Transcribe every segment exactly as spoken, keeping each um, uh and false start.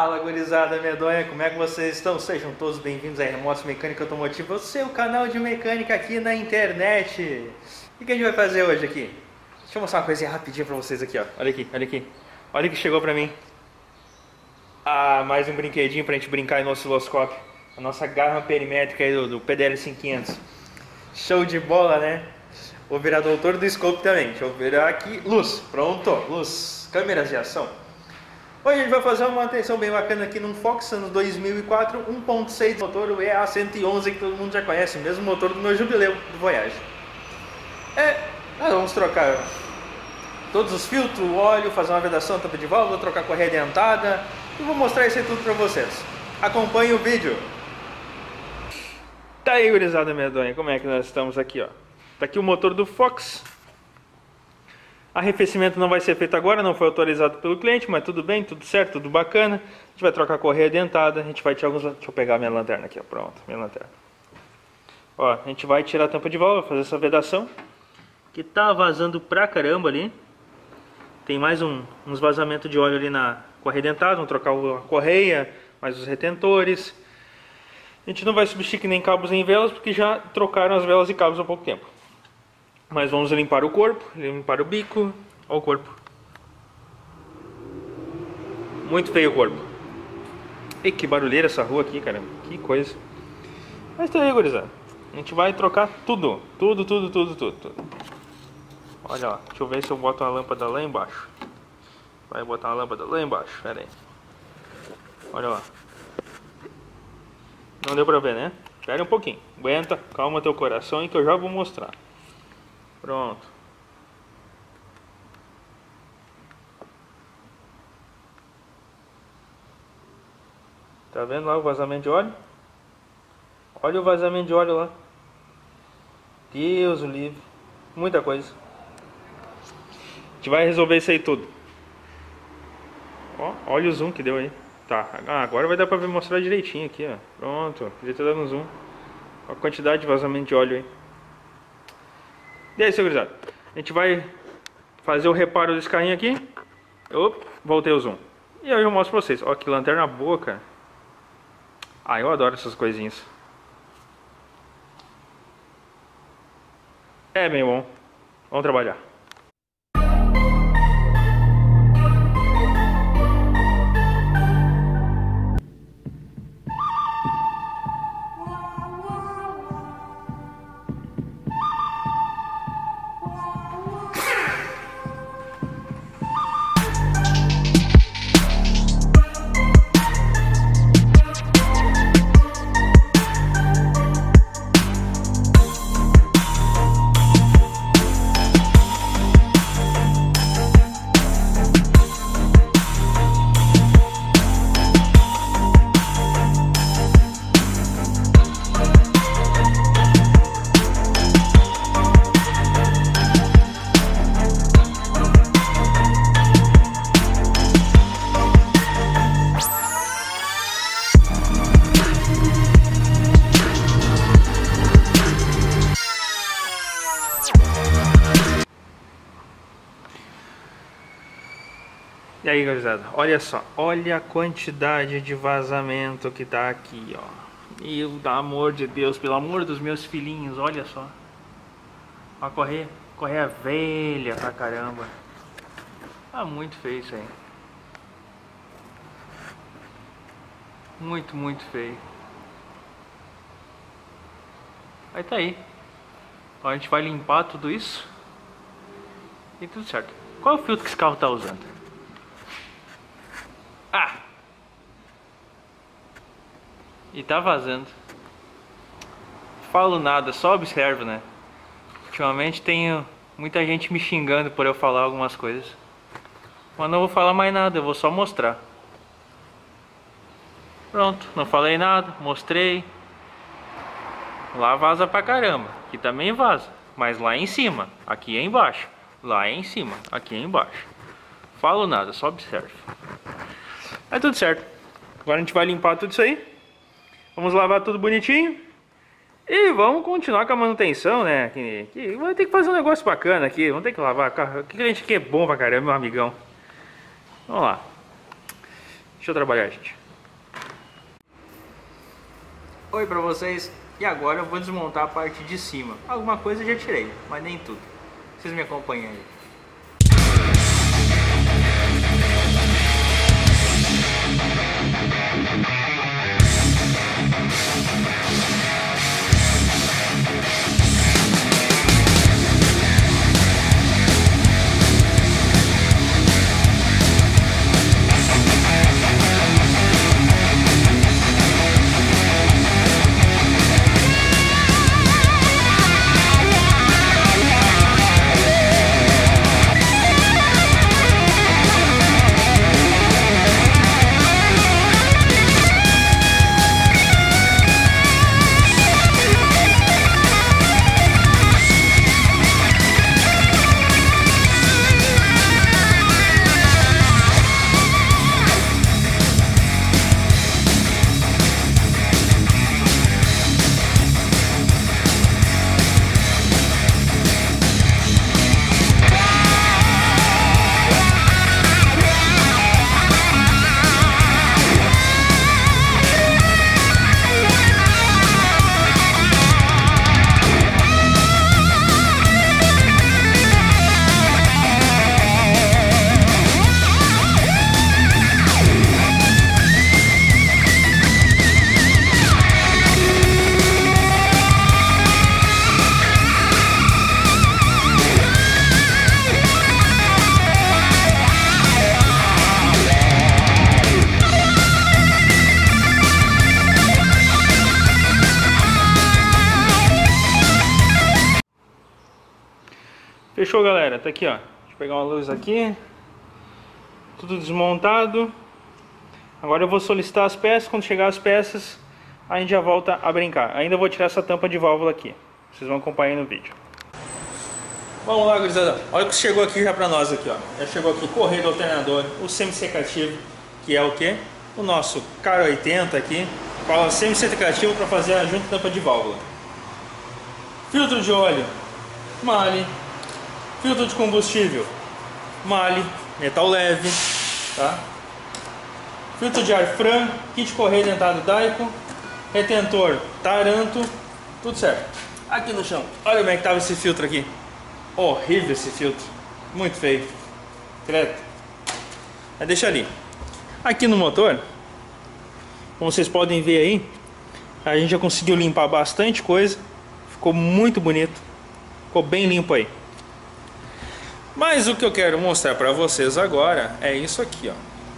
Fala, gurizada medonha, como é que vocês estão? Sejam todos bem-vindos a Remotos Mecânica Automotiva, o seu canal de mecânica aqui na internet. O que a gente vai fazer hoje aqui? Deixa eu mostrar uma coisinha rapidinho pra vocês aqui, ó. Olha aqui, olha aqui. Olha o que chegou pra mim. Ah, mais um brinquedinho pra gente brincar aí no osciloscópio. A nossa garra perimétrica aí do, do P D L cinco mil e quinhentos. Show de bola, né? Vou virar doutor do scope também. Deixa eu virar aqui. Luz, pronto, luz. Câmeras de ação. Hoje a gente vai fazer uma manutenção bem bacana aqui num Fox anos dois mil e quatro, um ponto seis motor, o E A cento e onze, que todo mundo já conhece, o mesmo motor do meu jubileu do Voyage. É, nós vamos trocar todos os filtros, o óleo, fazer uma vedação, tampa de válvula, trocar correia dentada e vou mostrar isso aí tudo pra vocês. Acompanhe o vídeo. Tá aí, gurizada medonha, como é que nós estamos aqui, ó. Tá aqui o motor do Fox. Arrefecimento não vai ser feito agora, não foi autorizado pelo cliente, mas tudo bem, tudo certo, tudo bacana. A gente vai trocar a correia dentada, a gente vai tirar alguns... Deixa eu pegar minha lanterna aqui, ó, pronto, minha lanterna. Ó, a gente vai tirar a tampa de válvula, fazer essa vedação, que tá vazando pra caramba ali. Tem mais um, uns vazamentos de óleo ali na correia dentada, vamos trocar a correia, mais os retentores. A gente não vai substituir nem cabos nem velas, porque já trocaram as velas e cabos há pouco tempo. Mas vamos limpar o corpo, limpar o bico. Olha o corpo. Muito feio o corpo. E que barulheira essa rua aqui, caramba. Que coisa. Mas tá aí, gurizada. A gente vai trocar tudo. Tudo, tudo, tudo, tudo, tudo. Olha lá. Deixa eu ver se eu boto uma lâmpada lá embaixo. Vai botar uma lâmpada lá embaixo. Pera aí. Olha lá. Não deu pra ver, né? Espera um pouquinho. Aguenta. Calma teu coração e que eu já vou mostrar. Pronto. Tá vendo lá o vazamento de óleo? Olha o vazamento de óleo lá. Deus o livre. Muita coisa. A gente vai resolver isso aí tudo. Ó, olha o zoom que deu aí. Tá, ah, agora vai dar pra ver, mostrar direitinho aqui, ó. Pronto, podia ter dado um zoom. Olha a quantidade de vazamento de óleo aí. E aí, seu gurizada? A gente vai fazer o reparo desse carrinho aqui. Opa, voltei o zoom. E aí eu mostro pra vocês. Ó, que lanterna boa, cara. Ah, eu adoro essas coisinhas. É bem bom. Vamos trabalhar. E aí, gurizada, olha só, olha a quantidade de vazamento que tá aqui, ó. Meu amor de Deus, pelo amor dos meus filhinhos, olha só. Ó, correia, correia velha pra caramba. Tá muito feio isso aí. Muito, muito feio. Aí tá aí. Então a gente vai limpar tudo isso. E tudo certo. Qual é o filtro que esse carro tá usando? Ah! E tá vazando. Falo nada, só observo, né? Ultimamente tenho muita gente me xingando por eu falar algumas coisas. Mas não vou falar mais nada, eu vou só mostrar. Pronto, não falei nada, mostrei. Lá vaza pra caramba, aqui também vaza. Mas lá é em cima, aqui é embaixo. Lá é em cima, aqui é embaixo. Falo nada, só observo. É tudo certo. Agora a gente vai limpar tudo isso aí. Vamos lavar tudo bonitinho. E vamos continuar com a manutenção, né? Que, que vai ter que fazer um negócio bacana aqui. Vamos ter que lavar carro. Que cliente aqui é bom pra caramba, meu amigão. Vamos lá. Deixa eu trabalhar, gente. Oi pra vocês. E agora eu vou desmontar a parte de cima. Alguma coisa eu já tirei, mas nem tudo. Vocês me acompanham aí. Fechou, galera? Tá aqui, ó. Deixa eu pegar uma luz aqui. Tudo desmontado. Agora eu vou solicitar as peças. Quando chegar as peças, a gente já volta a brincar. Ainda vou tirar essa tampa de válvula aqui. Vocês vão acompanhar no vídeo. Vamos lá, gurizada. Olha o que chegou aqui já pra nós aqui, ó. Já chegou aqui o correio do alternador, o semi-secativo, que é o que? O nosso K oitenta aqui. Fala semi-secativo para fazer a junta tampa de válvula. Filtro de óleo, Mali. Filtro de combustível, Mali, metal leve, tá? Filtro de ar Fran, kit correio dentado Daico, retentor Taranto, tudo certo. Aqui no chão, olha como é que tava esse filtro aqui. Horrível esse filtro, muito feio, credo. Mas deixa ali. Aqui no motor, como vocês podem ver aí, a gente já conseguiu limpar bastante coisa, ficou muito bonito, ficou bem limpo aí. Mas o que eu quero mostrar para vocês agora é isso aqui, ó.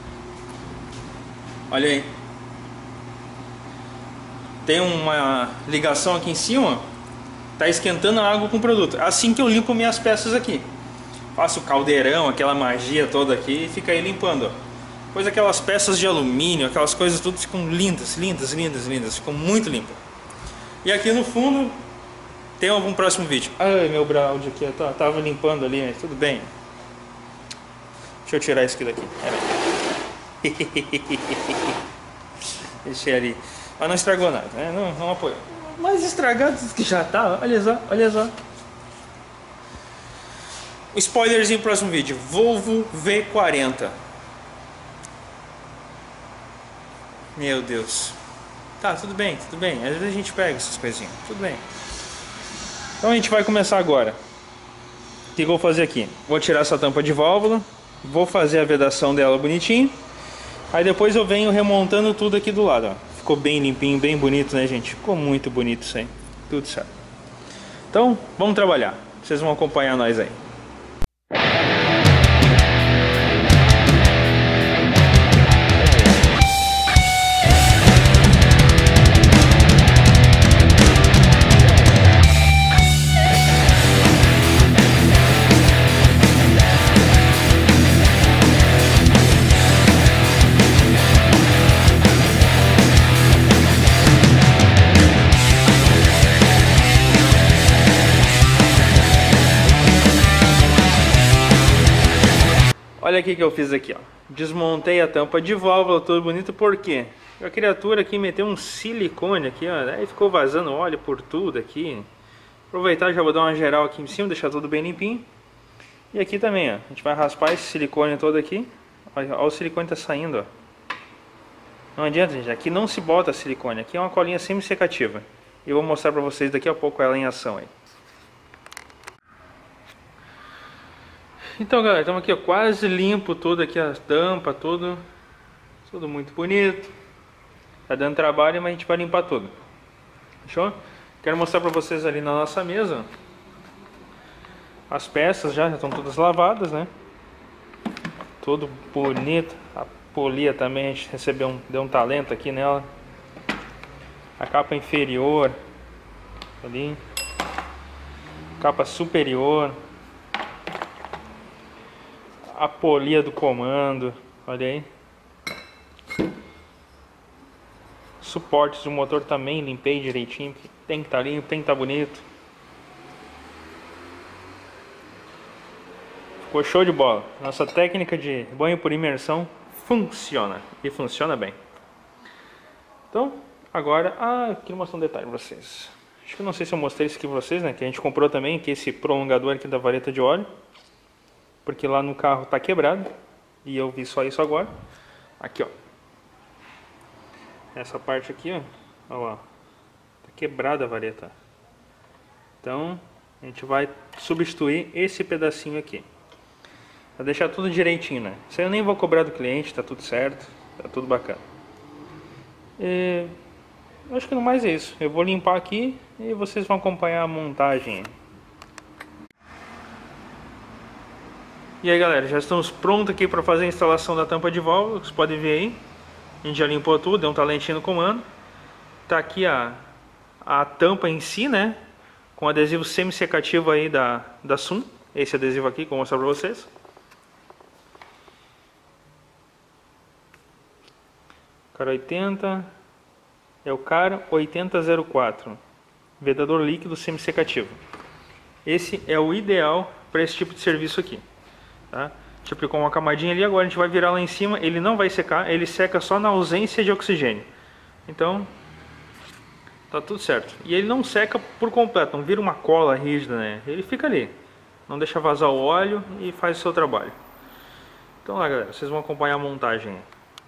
Olha aí. Tem uma ligação aqui em cima, tá esquentando a água com o produto. Assim que eu limpo minhas peças aqui. Faço o caldeirão, aquela magia toda aqui e fica aí limpando, ó. Depois aquelas peças de alumínio, aquelas coisas tudo ficam lindas, lindas, lindas, lindas. Ficam muito limpas. E aqui no fundo tem algum próximo vídeo. Ai, meu browde aqui, eu tava limpando ali, mas tudo bem. Deixa eu tirar isso aqui daqui. Deixei ali. Mas não estragou nada, né? Não, não apoiou. Mais estragado que já tá, olha só, olha só. O spoilerzinho pro próximo vídeo. Volvo V quarenta. Meu Deus. Tá, tudo bem, tudo bem. Às vezes a gente pega essas coisinhas. Tudo bem. Então a gente vai começar agora. O que eu vou fazer aqui? Vou tirar essa tampa de válvula. Vou fazer a vedação dela bonitinho. Aí depois eu venho remontando tudo aqui do lado, ó. Ficou bem limpinho, bem bonito, né, gente? Ficou muito bonito isso aí. Tudo certo. Então, vamos trabalhar. Vocês vão acompanhar nós aí. Olha aqui que eu fiz aqui, ó. Desmontei a tampa de válvula, tudo bonito, por quê? A criatura aqui meteu um silicone aqui, ó, aí ficou vazando óleo por tudo aqui. Aproveitar, já vou dar uma geral aqui em cima, deixar tudo bem limpinho. E aqui também, ó, a gente vai raspar esse silicone todo aqui. Olha, olha o silicone tá saindo, ó. Não adianta, gente, aqui não se bota silicone, aqui é uma colinha semi-secativa. E eu vou mostrar pra vocês daqui a pouco ela em ação aí. Então, galera, estamos aqui, ó, quase limpo tudo aqui, a tampa, tudo. Tudo muito bonito. Tá dando trabalho, mas a gente vai limpar tudo. Fechou? Quero mostrar pra vocês ali na nossa mesa. As peças já, já estão todas lavadas, né? Tudo bonito. A polia também, a gente recebeu um, deu um talento aqui nela. A capa inferior ali, capa superior, a polia do comando, olha aí. Suportes do motor também limpei direitinho, tem que estar limpo, tem que estar bonito. Ficou show de bola. Nossa técnica de banho por imersão funciona e funciona bem. Então, agora, ah, eu queria mostrar um detalhe pra vocês. Acho que eu não sei se eu mostrei isso aqui pra vocês, né? Que a gente comprou também, que é esse prolongador aqui da vareta de óleo. Porque lá no carro tá quebrado. E eu vi só isso agora. Aqui, ó. Essa parte aqui, ó. Olha lá. Tá quebrada a vareta. Então, a gente vai substituir esse pedacinho aqui. Pra deixar tudo direitinho, né? Isso aí eu nem vou cobrar do cliente, tá tudo certo. Tá tudo bacana. E... acho que no mais é isso. Eu vou limpar aqui e vocês vão acompanhar a montagem. E aí, galera, já estamos prontos aqui para fazer a instalação da tampa de válvula. Vocês podem ver aí. A gente já limpou tudo, deu um talentinho no comando. Tá aqui a, a tampa em si, né? Com adesivo semi-secativo aí da, da Sun. Esse adesivo aqui que eu vou mostrar para vocês. Cara oitenta. É o Cara oitenta zero quatro, vedador líquido semi-secativo. Esse é o ideal para esse tipo de serviço aqui, tá? A gente aplicou uma camadinha ali, agora a gente vai virar lá em cima. Ele não vai secar, ele seca só na ausência de oxigênio. Então, tá tudo certo. E ele não seca por completo, não vira uma cola rígida, né? Ele fica ali, não deixa vazar o óleo e faz o seu trabalho. Então lá, galera, vocês vão acompanhar a montagem.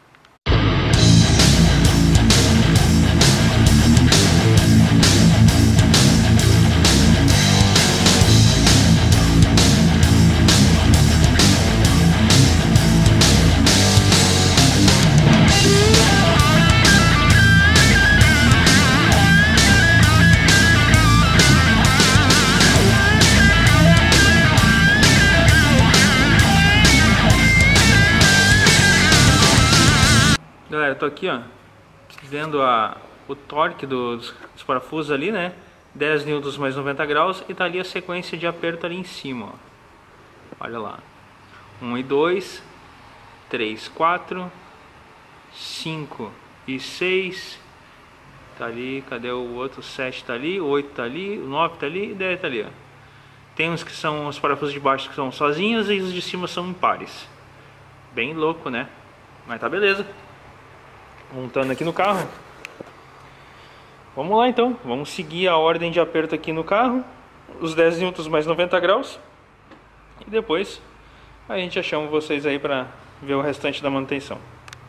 Galera, eu tô aqui, ó, vendo a, o torque dos, dos parafusos ali, né? dez newtons mais noventa graus, e tá ali a sequência de aperto ali em cima, ó. Olha lá. um e dois, três, quatro, cinco e seis. Tá ali, cadê o outro? sete tá ali, oito tá ali, nove tá ali e dez tá ali, ó. Tem uns que são os parafusos de baixo que são sozinhos e os de cima são impares. Bem louco, né? Mas tá beleza. Montando aqui no carro. Vamos lá então, vamos seguir a ordem de aperto aqui no carro. Os dez newtons mais noventa graus. E depois a gente já chama vocês aí para ver o restante da manutenção.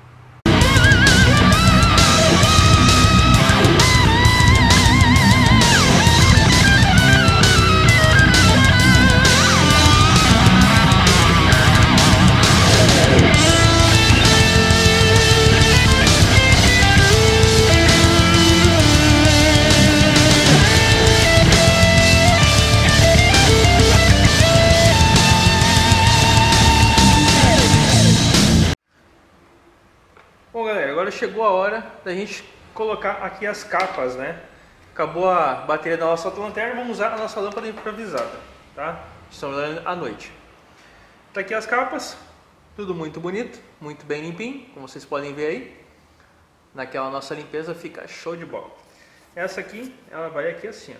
Bom, galera, agora chegou a hora da gente colocar aqui as capas, né? Acabou a bateria da nossa lanterna, vamos usar a nossa lâmpada improvisada, tá? Estamos à noite. Tá aqui as capas, tudo muito bonito, muito bem limpinho, como vocês podem ver aí. Naquela nossa limpeza fica show de bola. Essa aqui, ela vai aqui assim,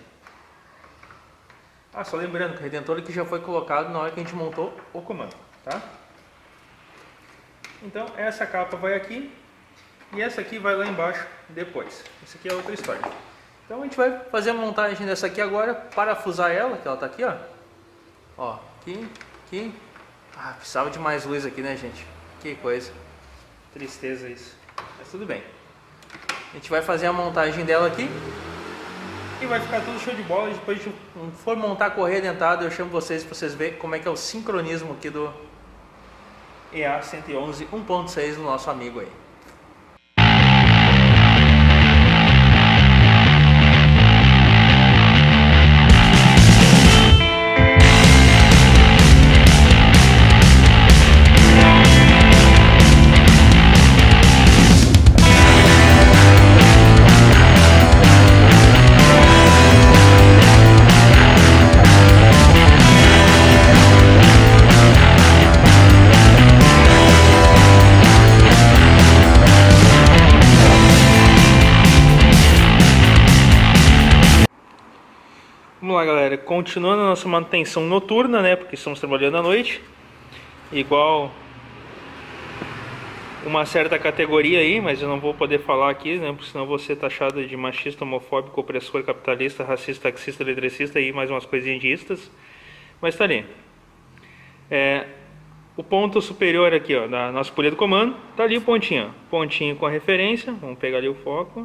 ó. Ah, só lembrando que o redentor aqui já foi colocado na hora que a gente montou o comando, tá? Então essa capa vai aqui e essa aqui vai lá embaixo depois. Essa aqui é outra história. Então a gente vai fazer a montagem dessa aqui agora, parafusar ela, que ela tá aqui, ó. Ó, aqui, aqui. Ah, precisava de mais luz aqui, né, gente? Que coisa. Tristeza isso. Mas tudo bem. A gente vai fazer a montagem dela aqui e vai ficar tudo show de bola. E depois a gente for montar a correia dentada, eu chamo vocês para vocês verem como é que é o sincronismo aqui do E A cento e onze um ponto seis do nosso amigo aí. Vamos lá, galera, continuando a nossa manutenção noturna, né, porque estamos trabalhando à noite, igual uma certa categoria aí, mas eu não vou poder falar aqui, né, porque senão vou ser taxado de machista, homofóbico, opressor, capitalista, racista, taxista, eletricista e mais umas coisinhas distas, mas tá ali. É, o ponto superior aqui, ó, da nossa folha do comando, tá ali o pontinho, ó, pontinho com a referência, vamos pegar ali o foco,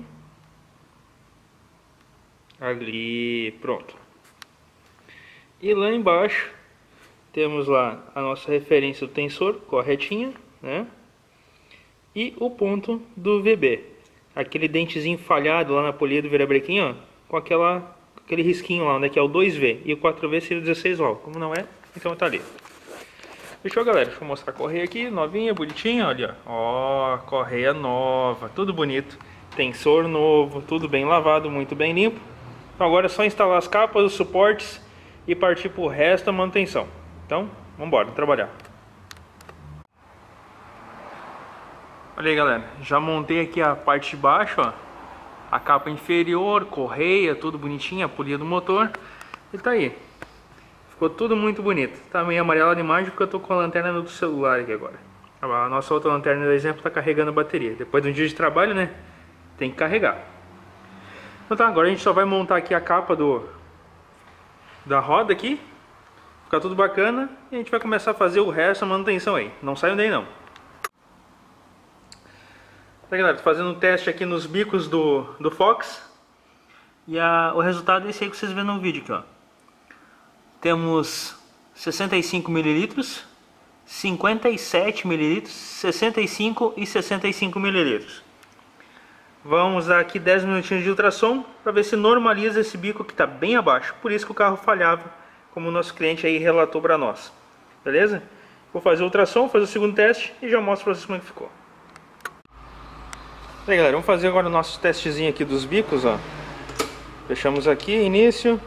ali, pronto. E lá embaixo temos lá a nossa referência do tensor corretinha, né? E o ponto do V B, aquele dentezinho falhado lá na polia do virabrequim, ó, com aquela, aquele risquinho lá, onde é que é o dois V, e o quatro V seria o dezesseis volt, como não é, então tá ali. Fechou, galera? Deixa eu mostrar a correia aqui, novinha, bonitinha, olha, ó, ó, correia nova, tudo bonito, tensor novo, tudo bem lavado, muito bem limpo. Então agora é só instalar as capas, os suportes e partir para o resto da manutenção. Então, vamos embora, trabalhar. Olha aí, galera, já montei aqui a parte de baixo, ó, a capa inferior, correia, tudo bonitinho, a polia do motor, e tá aí. Ficou tudo muito bonito. Tá meio amarelado a imagem porque eu tô com a lanterna do celular aqui agora. A nossa outra lanterna, por exemplo, tá carregando a bateria. Depois de um dia de trabalho, né, tem que carregar. Então tá, agora a gente só vai montar aqui a capa do da roda aqui, ficar tudo bacana, e a gente vai começar a fazer o resto da manutenção aí. Não saiam daí não. Tá, galera, tô fazendo um teste aqui nos bicos do, do Fox, e a, o resultado é esse aí que vocês vêem no vídeo aqui, ó. Temos sessenta e cinco mililitros, cinquenta e sete mililitros, sessenta e cinco e sessenta e cinco mililitros. Vamos dar aqui dez minutinhos de ultrassom para ver se normaliza esse bico que está bem abaixo. Por isso que o carro falhava, como o nosso cliente aí relatou para nós. Beleza? Vou fazer o ultrassom, fazer o segundo teste e já mostro para vocês como é que ficou. E aí, galera, vamos fazer agora o nosso testezinho aqui dos bicos, ó. Fechamos aqui, início.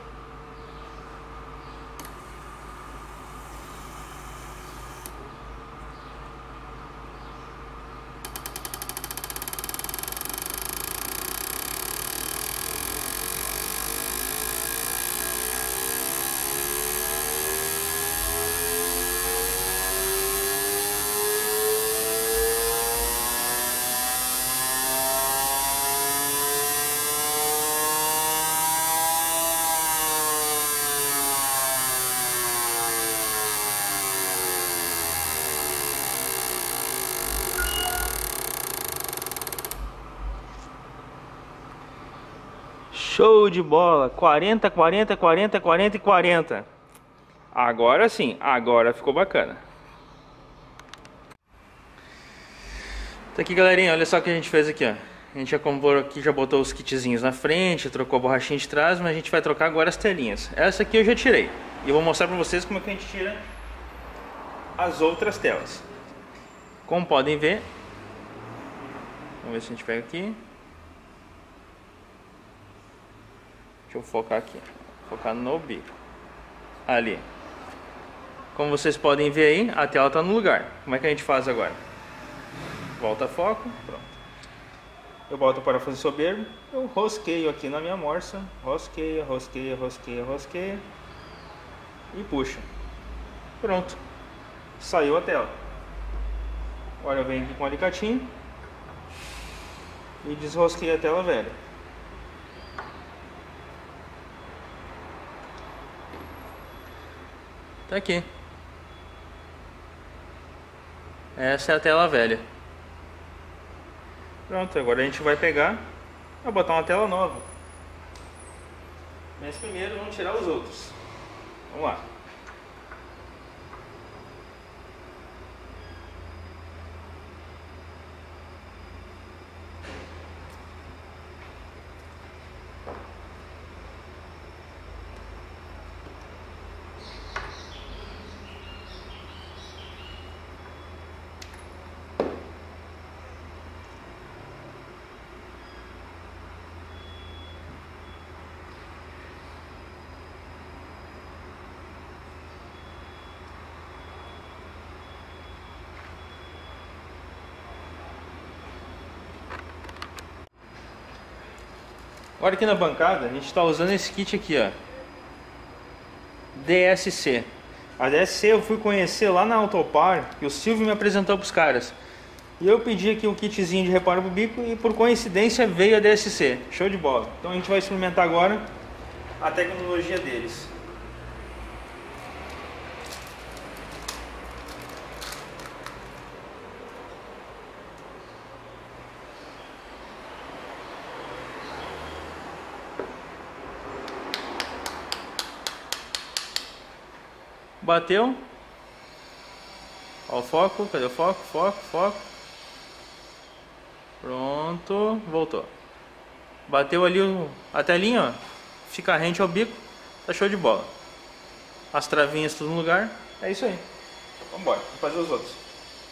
Show de bola, quarenta, quarenta, quarenta, quarenta e quarenta. Agora sim, agora ficou bacana. Tá aqui, galerinha, olha só o que a gente fez aqui, ó. A gente já comprou aqui, já botou os kitzinhos na frente, trocou a borrachinha de trás, mas a gente vai trocar agora as telinhas. Essa aqui eu já tirei. E eu vou mostrar pra vocês como é que a gente tira as outras telas. Como podem ver, vamos ver se a gente pega aqui. Deixa eu focar aqui, focar no bico, ali. Como vocês podem ver aí, a tela está no lugar. Como é que a gente faz agora? Volta a foco, pronto. Eu boto o parafuso soberbo, eu rosqueio aqui na minha morsa, rosqueia, rosqueia, rosqueia, rosqueia e puxa. Pronto, saiu a tela. Agora eu venho aqui com o alicatinho e desrosqueio a tela velha. Tá aqui. Essa é a tela velha. Pronto, agora a gente vai pegar e vai botar uma tela nova. Mas primeiro vamos tirar os outros. Vamos lá. Agora aqui na bancada a gente está usando esse kit aqui, ó, D S C. A D S C eu fui conhecer lá na Autopar, que o Silvio me apresentou para os caras. E eu pedi aqui um kitzinho de reparo pro bico e por coincidência veio a D S C. Show de bola. Então a gente vai experimentar agora a tecnologia deles. Bateu. Ó o foco, cadê o foco? Foco, foco. Pronto, voltou. Bateu ali o, a telinha, ó. Fica rente ao bico. Tá show de bola. As travinhas tudo no lugar. É isso aí. Vamos embora, vamos fazer os outros.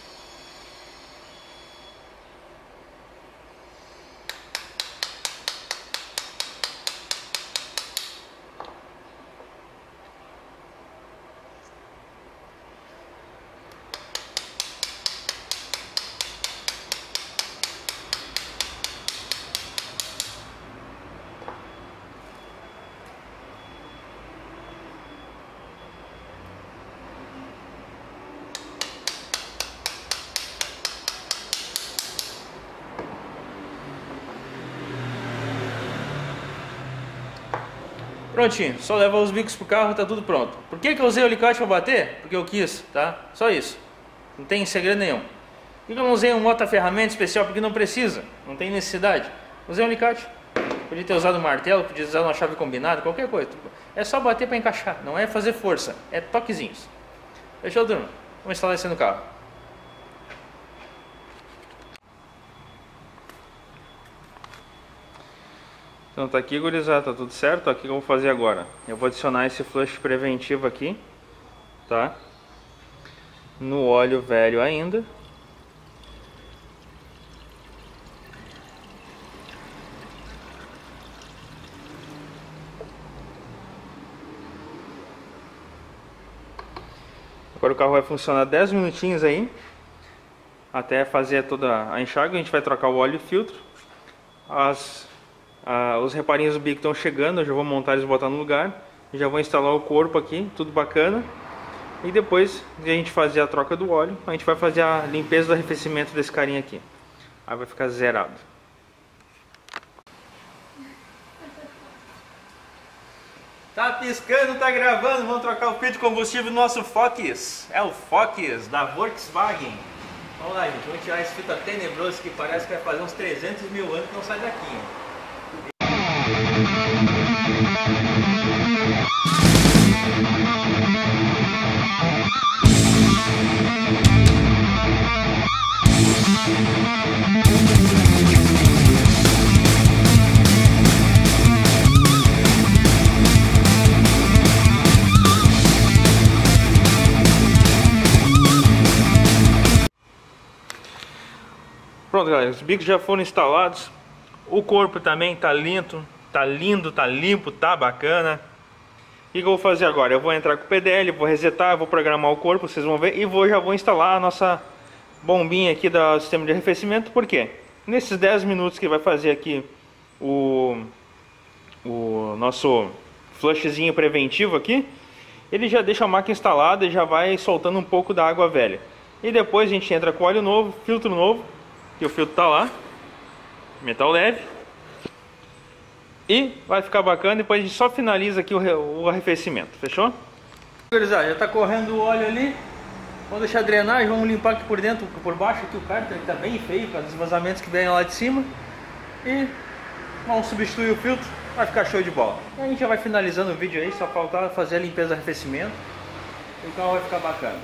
Prontinho, só levar os bicos pro carro, tá tudo pronto. Por que que eu usei o alicate para bater? Porque eu quis, tá? Só isso. Não tem segredo nenhum. Por que eu não usei um mota-ferramenta especial? Porque não precisa, não tem necessidade. Usei um alicate. Podia ter usado um martelo, podia ter usado uma chave combinada, qualquer coisa. É só bater para encaixar, não é fazer força, é toquezinhos. Fechou, turma? Vamos instalar isso no carro. Então tá aqui, gurizada, tá tudo certo. O que eu vou fazer agora? Eu vou adicionar esse flush preventivo aqui, tá? No óleo velho ainda. Agora o carro vai funcionar dez minutinhos aí, até fazer toda a enxágue. A gente vai trocar o óleo e filtro. As... Ah, os reparinhos do bico estão chegando, eu já vou montar eles e botar no lugar. Já vou instalar o corpo aqui, tudo bacana. E depois de a gente fazer a troca do óleo, a gente vai fazer a limpeza do arrefecimento desse carinha aqui. Aí vai ficar zerado. Tá piscando, tá gravando, vamos trocar o filtro de combustível do nosso Focus. É o Focus da Volkswagen. Vamos lá, gente, vamos tirar esse filtro tenebroso que parece que vai fazer uns trezentos mil anos que não sai daqui, hein? Pronto, galera, os bicos já foram instalados. O corpo também tá lindo, tá lindo, tá limpo, tá bacana. O que eu vou fazer agora? Eu vou entrar com o P D L, vou resetar, vou programar o corpo, vocês vão ver. E vou, já vou instalar a nossa bombinha aqui do sistema de arrefecimento. Por quê? Nesses dez minutos que vai fazer aqui o, o nosso flushzinho preventivo aqui, ele já deixa a máquina instalada e já vai soltando um pouco da água velha. E depois a gente entra com óleo novo, filtro novo, que o filtro tá lá, metal leve, e vai ficar bacana. Depois a gente só finaliza aqui o, o arrefecimento, fechou? Já tá correndo o óleo ali, Vamos deixar drenar e vamos limpar aqui por dentro, por baixo aqui o cárter, que tá bem feio, para os vazamentos que vêm lá de cima. E vamos substituir o filtro, vai ficar show de bola. E a gente já vai finalizando o vídeo aí, só faltar fazer a limpeza e arrefecimento. E o carro vai ficar bacana.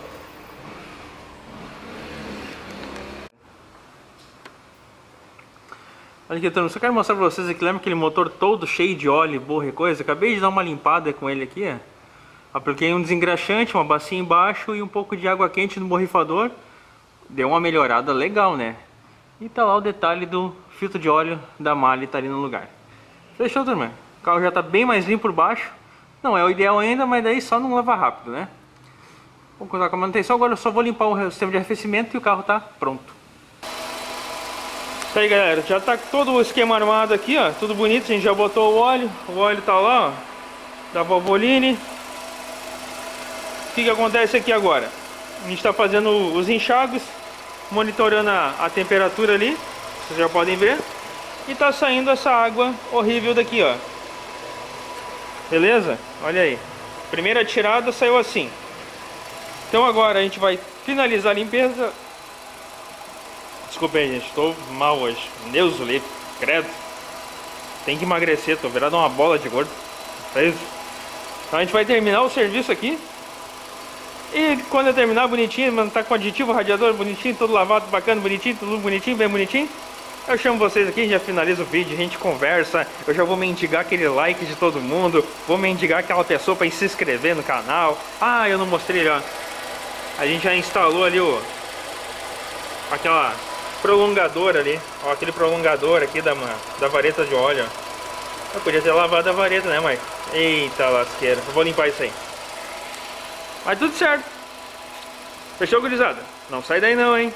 Olha aqui, eu só quero mostrar pra vocês aqui, lembra aquele motor todo cheio de óleo, borra e coisa? Acabei de dar uma limpada com ele aqui, ó. Apliquei um desengraxante, uma bacia embaixo e um pouco de água quente no borrifador. Deu uma melhorada legal, né? E tá lá o detalhe do filtro de óleo da malha, tá ali no lugar. Fechou, turma? O carro já tá bem mais limpo por baixo. Não é o ideal ainda, mas daí só não lava rápido, né? Vou contar com a manutenção, agora eu só vou limpar o sistema de arrefecimento e o carro tá pronto. Tá aí, galera, já tá todo o esquema armado aqui, ó, tudo bonito, a gente já botou o óleo, o óleo tá lá, ó, da Valvoline. O que que acontece aqui agora? A gente tá fazendo os enxágues, monitorando a, a temperatura ali, vocês já podem ver, e tá saindo essa água horrível daqui, ó. Beleza? Olha aí, primeira tirada saiu assim. Então agora a gente vai finalizar a limpeza. Desculpa aí, gente, estou mal hoje. Deus o livre, credo. Tem que emagrecer, tô virado uma bola de gordo. É isso. Então a gente vai terminar o serviço aqui. E quando eu terminar bonitinho, mano, tá com aditivo, radiador bonitinho, todo lavado, bacana, bonitinho, tudo bonitinho, bem bonitinho. Eu chamo vocês aqui, já finaliza o vídeo, a gente conversa. Eu já vou mendigar aquele like de todo mundo. Vou mendigar aquela pessoa para se inscrever no canal. Ah, eu não mostrei, ó. A gente já instalou ali o... aquela prolongadora ali. Ó, aquele prolongador aqui da, da vareta de óleo. Eu podia ter lavado a vareta, né, mãe? Eita lasqueira. Eu vou limpar isso aí. Mas tudo certo. Fechou, gurizada? Não sai daí não, hein?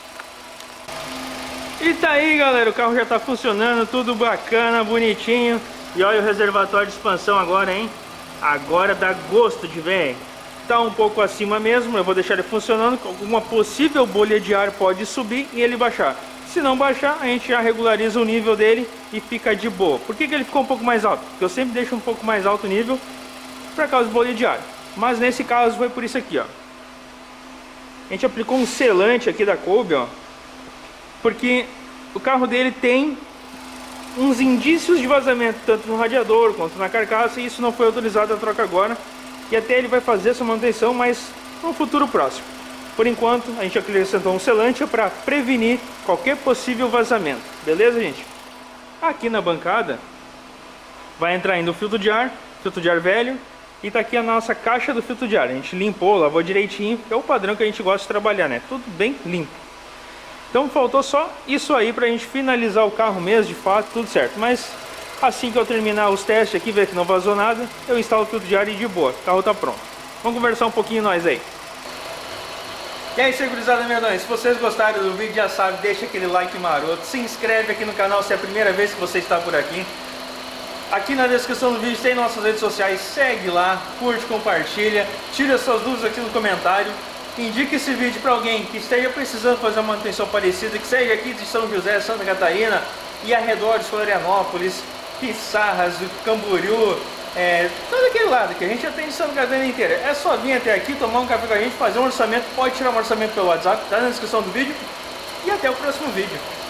E tá aí, galera, o carro já tá funcionando, tudo bacana, bonitinho. E olha o reservatório de expansão agora, hein? Agora dá gosto de ver. Tá um pouco acima mesmo, eu vou deixar ele funcionando. Alguma possível bolha de ar pode subir e ele baixar. Se não baixar, a gente já regulariza o nível dele e fica de boa. Por que que ele ficou um pouco mais alto? Porque eu sempre deixo um pouco mais alto o nível por causa de bolha de ar. Mas nesse caso foi por isso aqui, ó. A gente aplicou um selante aqui da Kolbe, ó. Porque o carro dele tem uns indícios de vazamento, tanto no radiador quanto na carcaça, e isso não foi autorizado a troca agora. E até ele vai fazer essa manutenção, mas no futuro próximo. Por enquanto, a gente acrescentou um selante para prevenir qualquer possível vazamento. Beleza, gente? Aqui na bancada vai entrar ainda o filtro de ar, filtro de ar velho. E tá aqui a nossa caixa do filtro de ar. A gente limpou, lavou direitinho. É o padrão que a gente gosta de trabalhar, né? Tudo bem limpo. Então faltou só isso aí pra gente finalizar o carro mesmo, de fato, tudo certo. Mas assim que eu terminar os testes aqui, ver que não vazou nada, eu instalo o filtro de ar e de boa, o carro tá pronto. Vamos conversar um pouquinho nós aí. E aí, segurizada medonha, se vocês gostaram do vídeo, já sabe, deixa aquele like maroto. Se inscreve aqui no canal se é a primeira vez que você está por aqui. Aqui na descrição do vídeo tem nossas redes sociais, segue lá, curte, compartilha, tira suas dúvidas aqui no comentário. Indique esse vídeo para alguém que esteja precisando fazer uma manutenção parecida, que seja aqui de São José, Santa Catarina e arredores, Florianópolis, Pissarras, Camboriú, é, todo aquele lado que a gente atende Santa Catarina inteira. É só vir até aqui, tomar um café com a gente, fazer um orçamento, pode tirar um orçamento pelo WhatsApp, tá na descrição do vídeo. E até o próximo vídeo.